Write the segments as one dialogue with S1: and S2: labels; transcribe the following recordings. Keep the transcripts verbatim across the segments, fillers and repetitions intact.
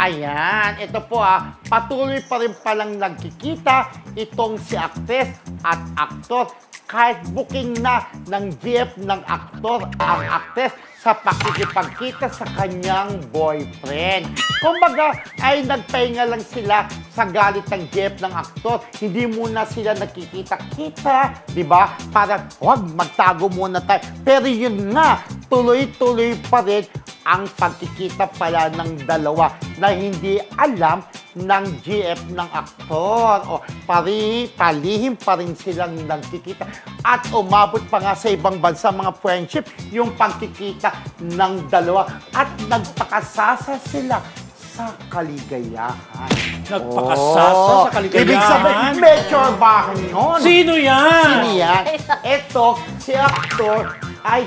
S1: Ayan, ito po ah, patuloy pa rin palang nagkikita itong si aktres at aktor kahit booking na ng G F ng aktor ang aktres sa pakikipagkita sa kanyang boyfriend. Kumbaga, ay nagpahinga lang sila sa galit ng G F ng aktor. Hindi muna sila nakikita-kita, di ba? Para, huwag, magtago muna tayo. Pero yun nga, tuloy-tuloy pa rin ang pagkikita pala ng dalawa na hindi alam ng G F ng aktor. O, pari, palihim pa rin silang nagkikita. At umabot pa nga sa ibang bansa mga friendship yung pagkikita ng dalawa. At nagpakasasa sila sa kaligayahan.
S2: Nagpakasasa
S1: oh,
S2: sa kaligayahan?
S1: Ibig sabihin, mature bahan yun.
S2: Sino yan?
S1: Sino yan? Ito, si aktor ay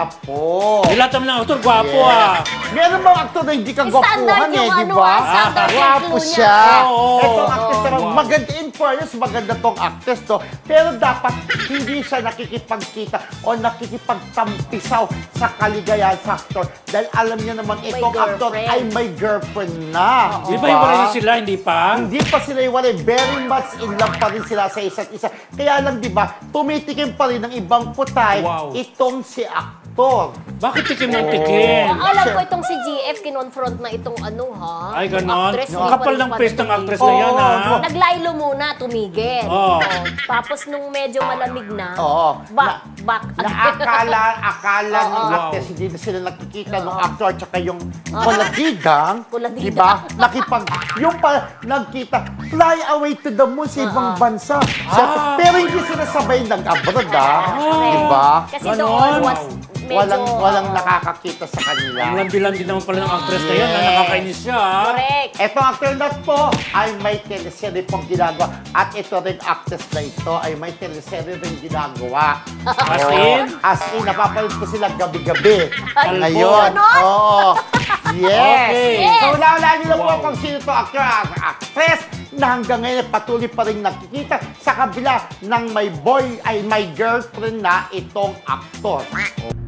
S1: gwapo.
S2: Lahat naman ng aktor, gwapo
S1: Yeah.
S2: ah.
S1: Meron bang aktor na hindi ka gwapuhan
S3: Standard
S1: eh,
S3: yung
S1: di
S3: ano,
S1: ba?
S3: ah, standard yung
S1: Gwapo
S3: clue niya.
S1: siya.
S2: Oo.
S1: Itong actress naman,
S2: Wow.
S1: maganda in fairness, maganda tong actress to. Pero dapat hindi siya nakikipagkita o nakikipagtampisaw sa kaligayahan sa aktor. Dahil alam niyo naman,
S3: May
S1: itong actor
S3: girlfriend.
S1: ay may girlfriend na.
S2: Di ba hiwalay na sila, hindi pa?
S1: Hindi pa sila iwalay. Very much in love pa rin sila sa isa't isa. Kaya lang, di ba, tumitikim pa rin ng ibang putay
S2: Wow.
S1: itong si aktor.
S2: Bakit tikim ng tikim?
S3: Ang alam ko itong si G F, kinonfront na itong ano ha.
S2: Ay,
S3: yung
S2: ganon?
S3: actress,
S2: Ang
S3: hindi
S2: kapal
S3: pa rin
S2: ng
S3: pa
S2: face
S3: rin
S2: ng actress na
S1: Oo,
S2: yan, ha?
S1: oo.
S3: Naglaylo muna, tumigil.
S2: Oo.
S3: Oo. Tapos nung medyo malamig na,
S1: Oo.
S3: back, back.
S1: Na akala, akala
S3: Oo.
S1: ng
S2: Wow.
S1: actress, hindi na sila nakikita ng actor at saka yung kulatigang,
S3: Kulatigang.
S1: di ba? Nakipag, yung pa, nagkita, fly away to the moon sa ibang bansa. Siyempre,
S2: Ah.
S1: pero hindi sila sabay nag-abroad, ah. Di ba?
S3: Kasi
S2: Ganon.
S3: doon was medyo...
S1: Walang, walang
S3: oo.
S1: nakakakita sa kanila.
S2: Ang landi-landi naman pala ng actress na yan,
S1: Yes.
S2: na nakakainis siya, ha?
S3: Correct.
S1: Etong actor na po ay may teleserye pong ginagawa. At ito rin actress na ito ay may teleserye rin ginagawa.
S2: As
S1: Oo.
S2: in?
S1: As in, napapanood ko sila gabi-gabi.
S3: Ay,
S1: Ngayon.
S3: ganon?
S1: Oo. Yes.
S2: Okay.
S3: Yes.
S1: So, wala-wala nyo lang po
S2: Wow.
S1: kung sino to actor, ang actress na hanggang ngayon patuloy pa rin nakikita sa kabila ng may boy ay may girlfriend na itong actor.